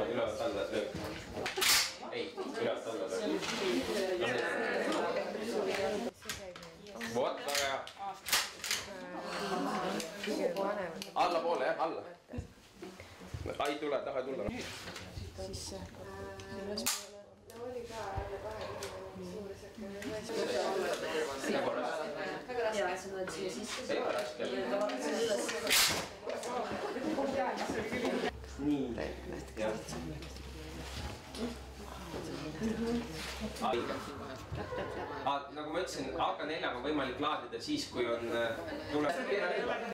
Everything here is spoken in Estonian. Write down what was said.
ülevalt alla löök. Ei, ülevalt alla löök. Vot, väga hea. Allapoole jah, alla. Ai tule, taha tulla. Sisse. Oli ka alla 20 Väga korras. Jaa, sa tuled siia sisse. Ei ole raske. Nii. Jah. Nagu ma ütlesin, AK4 on võimalik laadida siis, kui on tuleb